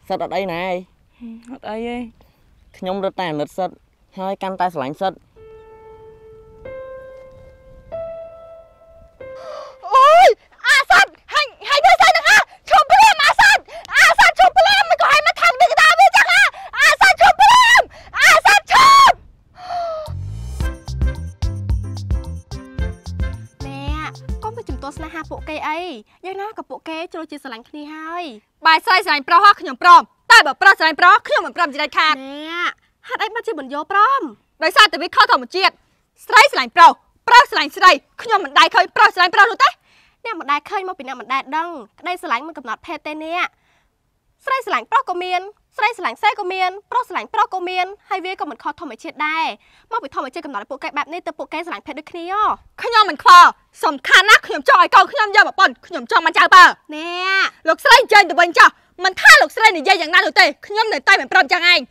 សិតអត់អីណាអត់អីទេខ្ញុំរត់តែអាណិតសិតហើយកាន់តែស្រឡាញ់សិតអូយអាសាត់ហើយធ្វើស្អីនឹងឈប់ព្រាមអាសាត់ឈប់ព្រាមមិនក៏ឲ្យមកថឹងនឹងតាវាចឹងអាសាត់ឈប់ព្រាមអាសាត់ឈប់ណែកុំទៅជំទាស់ស្នេហាពួកគេអីយ៉ាងណាក៏ពួកគេចូលជាស្រឡាញ់គ្នាហើយបាយស្រីស្រឡាញ់ប្រុសខ្ញុំព្រមតែបើប្រុសស្រឡាញ់ប្រុសខ្ញុំមិនព្រមជាដាច់ខាតណែហេតុអីបាត់ជាមិនយកព្រមដោយសារតែវាខុសធម្មជាតិស្រីស្រឡាញ់ប្រុសស្រឡាញ់ស្រីខ្ញុំមិនដែលឃើញប្រុសស្រឡាញ់ប្រុសនោះទេអ្នកមិនដែលឃើញមកពីអ្នកមិនដែលដឹងក្តីស្រឡាញ់មិនកំណត់ភេទទេអ្នកស្រីស្រឡាញ់ប្រុសក៏មានស្រីស្រឡាញ់ស្រីក៏មានប្រុសស្រឡាញ់ប្រុសក៏មានហើយវាក៏មិនខុសធម្មជាតិដែរមកពីធម្មជាតិកំណត់ឲ្យពួកគេបែបនេះទៅពួកគេស្រឡាញ់ភេទដូចគ្នាខ្ញុំមិនខ្វល់សំខាន់ណាស់ខ្ញុំចង់ឲ្យកូនខ្ញុំយកប្រពន្ធខ្ញុំចង់មកចៅបើណែលោកស្រីចេញទៅវិញចុះមិនថាលោកស្រីនិយាយយ៉ាងណានោះទេខ្ញុំនៅតែមិនព្រមចឹងឯង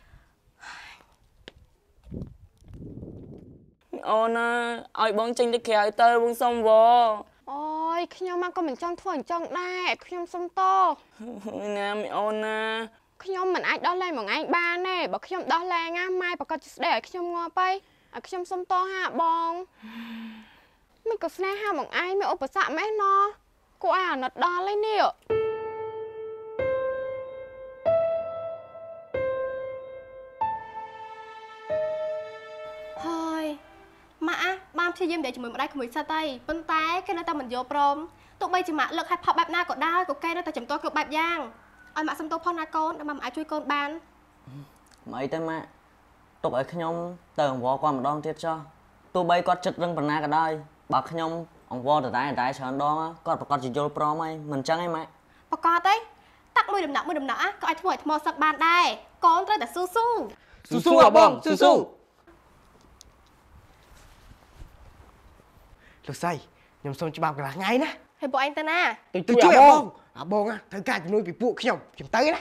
អូនឲ្យបងចេញទៅក្រៅទៅបងសុំវអូយខ្ញុំមកក៏មិនចង់ធ្វើអញ្ចឹងដែរខ្ញុំសុំតណាមីអូនណាខ្ញុំមិនអាចដោះលែងមកឯងបានទេបើខ្ញុំដោះលែងម៉ែប្រកាសជាស្ដីឲ្យខ្ញុំងាប់ហើយឲ្យខ្ញុំសុំតហាបងមិនក៏ស្នេហាមកឯងមានឧបសគ្គម៉េះណោះគួរឲ្យអាណិតដល់ហើយនេះហើយម៉ាក់បានព្យាយាមនិយាយជាមួយម្ដាយក្មួយសិតហើយប៉ុន្តែគេនៅតែមិនយល់ព្រមទោះបីជាម៉ាក់លើកឲ្យផប់បែបណាក៏ដោយក៏គេនៅតែចំទាស់គ្រប់បែបយ៉ាងឲ្យម៉ាក់សុំទោសផងណាកូនដែលម៉ាក់មិនអាចជួយកូនបានមិនអីទេម៉ាក់ទុកឲ្យខ្ញុំទៅអង្វរគាត់ម្ដងទៀតចុះទោះបីគាត់ចិត្តរឹងប៉ុណ្ណាក៏ដោយបើខ្ញុំអង្វរដដែលច្រើនដងគាត់ប្រកាសជាយល់ព្រមហើយមិនអញ្ចឹងឯងម៉ាក់ប្រកាសទេតាក់មួយដំណាក់ក៏អាចធ្វើឲ្យថ្មសឹកបានដែរកូនត្រូវតែស៊ូបងស៊ូលោកស្រីខ្ញុំសូមច្បាប់កន្លះថ្ងៃណាហើយពួកឯងទៅណាទៅជួយបងត្រូវការជំនួយពីពួកខ្ញុំទៅណា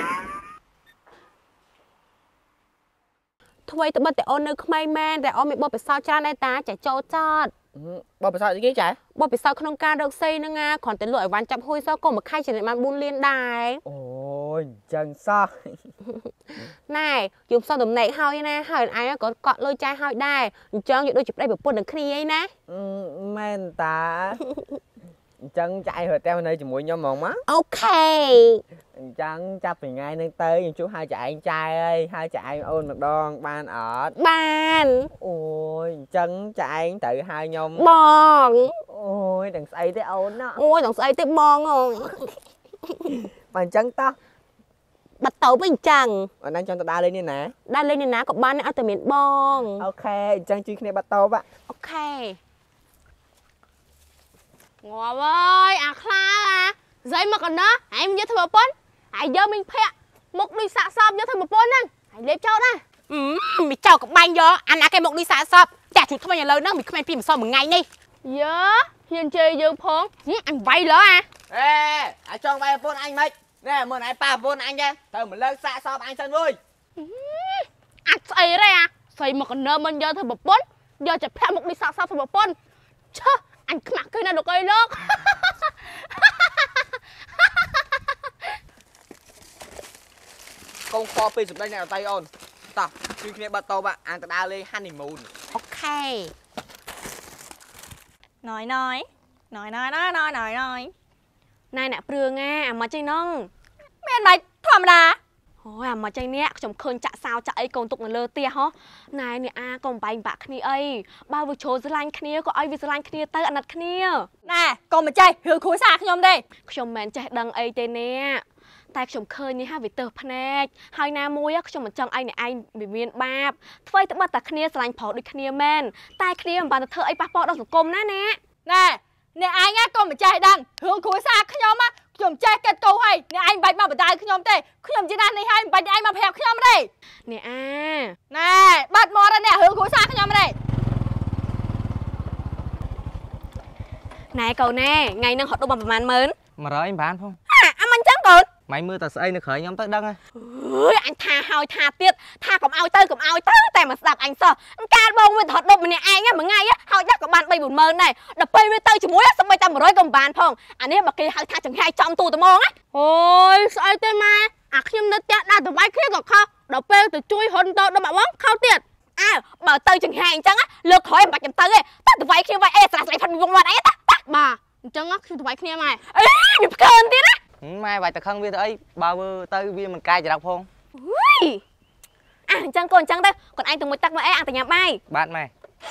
ថ្មីត្បិតតែអូននៅក្មេងមែនតែអូនមានបទពិសោធន៍ច្រើនដែរតាចាចូលចតបទពិសោធន៍អីគេចាបទពិសោធន៍ក្នុងការរកស៊ីហ្នឹងគ្រាន់តែលក់ឲ្យវ៉ាន់ចាប់ហួយសោះក៏មួយខែចំណេញបាន4លានដែរអូយអញ្ចឹងសោះណែយំសោះតំណែងហើយណាហើយឯងក៏កក់លុយចាយហើយដែរអញ្ចឹងយកដូចជាប្តីប្រពន្ធនឹងគ្នាអីណាមែនតាអញ្ចឹងចាយរត់តែនៅជាមួយខ្ញុំហ្មងមកអូខេអញ្ចឹងចាប់ពីថ្ងៃនេះទៅខ្ញុំជួបហៅចាឯងចាយហើយហៅចាឯងអូនម្ដងបានអត់បានអូយអញ្ចឹងចាឯងត្រូវហៅខ្ញុំបងអូយដឹងស្អីទេអូនណាអូយដឹងស្អីទេបងអូយបើអញ្ចឹងតោះបាត់ទៅវិញអញ្ចឹងអូនចង់ទៅដើរលេងនេះណាដើរលេងនេះណាក៏បានឲ្យតែមានបងអូខេអញ្ចឹងជួយគ្នាបាត់ទៅអូខេងាប់អើយអាខ្លាស្អីមកកណ្ដោះឯងយកធ្វើប្រពន្ធហើយយកមីងភ័ក្រមុខដូចសាកសពយកធ្វើប្រពន្ធហ្នឹងហើយលេបចោលណាមីចៅក៏បាញ់យកអាណាគេមុខដូចសាកសពចាជួយថ្មីឥឡូវហ្នឹងមីក្មេងពីម្សិលមួយថ្ងៃនេះយើហ៊ានជេរយើងផងអញវាយលើអាចចង់វាយប្រពន្ធអញមិនណែមើលឯងប៉ាប្រពន្ធអញទៅមកលើកសាកសពអញសិនវើយអាចស្អីទេស្អីមកកណ្ដោះមិនយកធ្វើប្រពន្ធយកតែភ័ក្រមុខដូចសាកសពធ្វើប្រពន្ធឈើអញខ្មាក់ឃើញណាលោកអើយលោកកូនខពេលសម្ដែងអ្នកអតីអូនតោះជួយគ្នាបាត់តបអានទៅដើរលេង honeymoon អូខេណយណយណែអ្នកព្រឿងអាមកចេញហ្នឹងមានមិនធម្មតាអូយអាមកចេញនេះខ្ញុំឃើញចាក់សោចាក់អីកូនទុកនៅលើផ្ទះហ៎ណែនេះអាកុំបែងបាក់គ្នាអីបើវាចូលស្រឡាញ់គ្នាក៏ឲ្យវាស្រឡាញ់គ្នាទៅអាណិតគ្នាណែកុំមកចេះរឿងគ្រួសារខ្ញុំទេខ្ញុំមិនចេះដឹងអីទេនេះតែខ្ញុំឃើញនេះហាវាទៅភ្នែកហើយណាមួយខ្ញុំមិនចង់ឲ្យអ្នកឯងវាមានបាបធ្វើឲ្យត្បិតតែគ្នាស្រឡាញ់ប្រុសដូចគ្នាមែនតែគ្នាមិនបានទៅធ្វើអីប៉ះពាល់ដល់សង្គមណាអ្នកឯងក៏មិនចេះដឹងរឿងគ្រួសារខ្ញុំខ្ញុំចេះគិតគូរហើយអ្នកឯងបាច់មកបដៅខ្ញុំទេខ្ញុំជាណាស់នេះហើយមិនបាច់ឯងមកប្រាប់ខ្ញុំទេអ្នកណែបាត់មកដល់អ្នករឿងគ្រួសារខ្ញុំទេណែកូនណែថ្ងៃហ្នឹងហត់ដូចប្រហែលម៉ឺន 100បានផងអាមិនចឹងកូនម៉ៃមើលតែស្អីនៅក្រៅខ្ញុំទៅដឹងហើយអើយអញថាហើយថាទៀតថាកុំឲ្យទៅតែមកស្ដាប់អញសោះកាលបងវាហត់ដប់ម្នាក់ឯងមួយថ្ងៃហើយដាក់ក៏បាន 3-4 ម៉ឺនដែរដល់ពេលវាទៅជាមួយសម្បីតែ100ក៏មិនបានផងអានេះបើគេហៅថាចង្ហែចំទូត្មងណាអូយស្អីទេម៉ែអាខ្ញុំនៅផ្ទះពេលទៅជួយហ៊ុនតដល់មកបងខោទៀតអើបើទៅចង្ហាអញ្ចឹងលើកក្រោយមិនបាច់ចាំទៅទេតែទៅវាយគ្នាវាយអេស្រះស្រីផាត់វងវត្តអីតាបាទអញ្ចឹងខ្ញុំទៅវាយគ្នាម៉ែអីវាផ្កើនទៀតណាម៉ែវាយទៅខឹងវាទៅអីបើទៅវាមិនកាយចរិតផងអញ្ចឹងកូនអញ្ចឹងទៅកូនឯងទៅមួយទឹកមកអីអាទៅញ៉ាំបាយបាទម៉ែ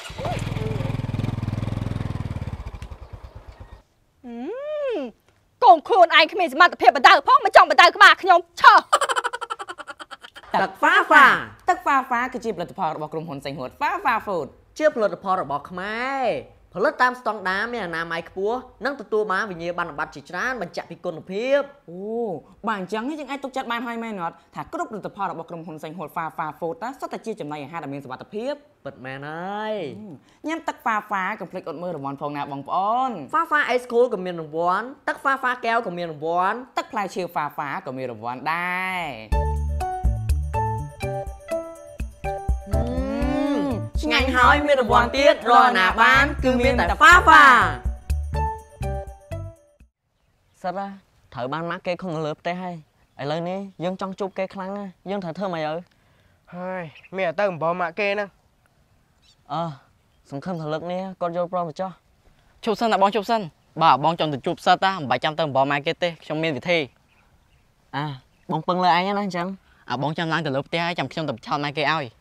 កូនខ្លួនឯងគ្មានសមត្ថភាពបដៅផងមកចង់បដៅក្បាលខ្ញុំឆោទឹកហ្វាហ្វាគឺជាផលិតផលរបស់ក្រុមហ៊ុនសេងហួត Fafa Food ជាផលិតផលរបស់ខ្មែរផលិតតាមស្តង់ដារមានអនាម័យខ្ពស់និងទទួលបានវិញ្ញាបនបត្រជាច្រើនបញ្ជាក់ពីគុណភាពអូបាទអញ្ចឹងយើងអាចទុកចិត្តបានហើយមែនអត់ថាគ្រប់ផលិតផលរបស់ក្រុមហ៊ុនសេងហួត Fafa Food សុទ្ធតែជាចំណីអាហារដែលមានសុវត្ថិភាពពិតមែនហើយញ៉ាំទឹក Fafa កុំភ្លេចអត់មើលរង្វាន់ផងណាបងប្អូន Fafa Ice Cool ក៏មានរង្វាន់ទឹក Fafa កែវក៏មានរង្វាន់ទឹកផ្លែឈើ Fafa ក៏មានរង្វាន់ដែរឆ្ងាញ់ហើយមានរង្វាន់ទៀតរកណាបានគឺមានតែ Fafa សិតត្រូវបានមកគេខំនៅលើផ្ទះហើយឥឡូវនេះយើងចង់ជួបគេខ្លាំងណាស់យើងត្រូវធ្វើម៉េចហើយមានតែទៅអំបមកគេហ្នឹងសង្ឃឹមថាលើកនេះគាត់យល់ព្រមទៅចោះជប់សិនតែបងជប់សិនបាទបងចង់ទៅជប់សិតតាមិនបាច់ចាំទៅអំបមកគេទេខ្ញុំមានវិធីបងពឹងលើឯងណាអញ្ចឹងបងចាំឡើងទៅលើផ្ទះហើយចាំខ្ញុំទៅឆោតមកគេឲ្យ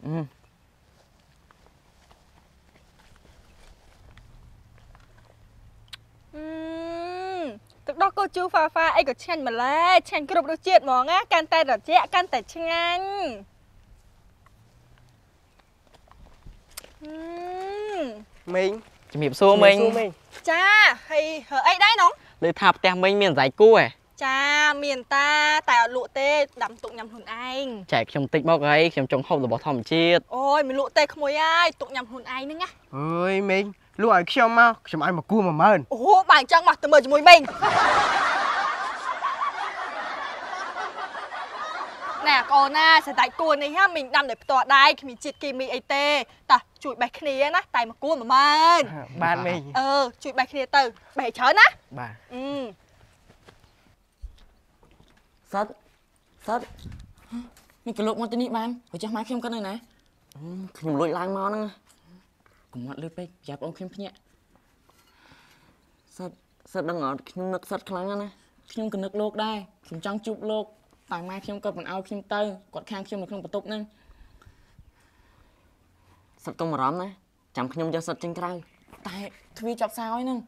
ទឹកដោះគោជូរ Fafa អីក៏ឆ្ងាញ់ម្ល៉េះឆ្ងាញ់គ្រប់រសជាតិហ្មងណាកាន់តែត្រជាក់កាន់តែឆ្ងាញ់មីងជំរាបសួរមីងចាហើយហើអីដែរណងលើថាផ្ទះមីងមានសៃគួរចាមានតែអត់លក់ទេដាំទុកញ៉ាំខ្លួនឯងចែកខ្ញុំតិចមកហើយខ្ញុំចង់ហូបរបស់ធម្មជាតិអូយមិនលក់ទេក្មួយហើយទុកញ៉ាំខ្លួនឯងហ្នឹងណាអើយមីងលក់ឲ្យខ្ញុំមកខ្ញុំឲ្យមកគួរ10000 អូបើអញ្ចឹងមកទៅមើលជាមួយមីងណែកូនណាសដាច់គួរនេះមីងដាំដោយផ្ទាល់ដែរគ្មានជាតិគីមីអីទេតោះជួយបេះគ្នាណាតែមកគួរ10000 បាទមីងជួយបេះគ្នាទៅបេះច្រើនណាបាទសិតនេះក៏លោកមកទីនេះបានបើចាស់ម៉ែខ្ញុំគាត់នៅណាខ្ញុំលួចឡើងមកហ្នឹងកុំអត់លឺពេកយ៉ាប់អូនខ្ញុំភ្ញាក់សិតដឹងអត់ខ្ញុំនឹកសិតខ្លាំងណាស់ខ្ញុំក៏នឹកលោកដែរខ្ញុំចង់ជួបលោកតែម៉ែខ្ញុំគាត់មិនឲ្យខ្ញុំទៅគាត់ខាងខ្ញុំនៅក្នុងបន្ទប់ហ្នឹងសិតកុំបារម្ភណាចាំខ្ញុំយកសិតចេញក្រៅតែទ្វាចាប់សោយហ្នឹង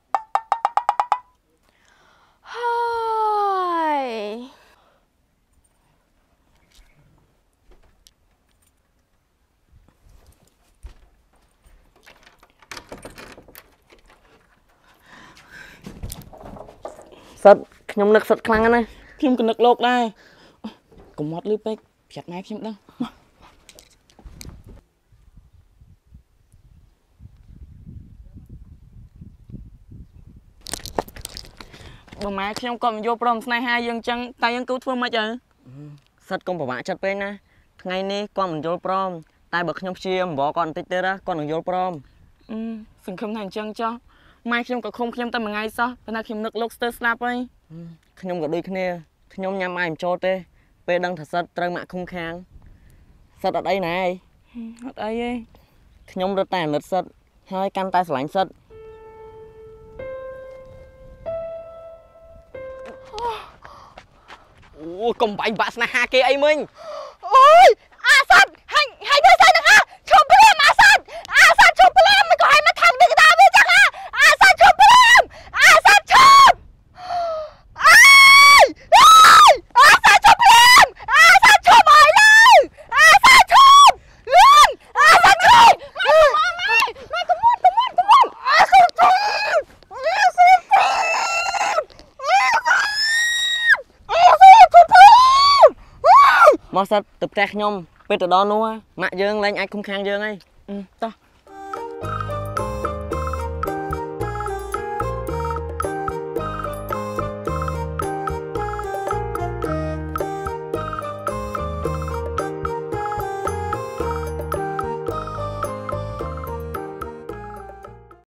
ហើយសិតខ្ញុំនឹកសិតខ្លាំងណាស់ខ្ញុំក៏នឹកលោកដែរកុំអត់លឺពេកប្រាប់ម៉ែខ្ញុំដឹងបើម៉ែខ្ញុំក៏មិនយល់ព្រមស្នេហាយើងចឹងតែយើងគូធ្វើមិនអីសិតកុំប្រវាក់ចិត្តពេកណាថ្ងៃនេះគាត់មិនយល់ព្រមតែបើខ្ញុំព្យាយាមបងគាត់បន្តិចទៀតគាត់នឹងយល់ព្រមសង្ឃឹមថាអញ្ចឹងចុះម៉ែខ្ញុំក៏ឃុំខ្ញុំតែមួយថ្ងៃសោះប៉ុន្តែខ្ញុំនឹកលោកស្ទើរស្លាប់ហើយខ្ញុំក៏ដូចគ្នាខ្ញុំញ៉ាំបាយមិនចូលទេពេលដឹងថាសិតត្រូវម៉ាក់ឃុំខាងសិតអត់អីណាអត់អីទេខ្ញុំរត់តែអាណិតសិតហើយកាន់តែស្រឡាញ់សិតអូកុំបាញ់បាក់ស្នេហាគេអីមិញអូយអាសិតហើយទៅស្អីហ្នឹងឈប់ព្រាមអាសិតឈប់ព្រាមមិនក៏ឲ្យមកថឹងនេះដែរវាចឹងអាសិតឈប់ព្រាមអាសិតឈប់អាសិតឈប់ព្រាមអាសិតឈប់ហើយឡើយអាសិតឈប់លឿនអាសិតឈប់ម៉ែកុំមុនអាសិតឈប់មកសិតទៅផ្ទះខ្ញុំពេលទៅដល់នោះម៉ាក់យើងលែងអាចឃុំខាងយើងហើយតោះ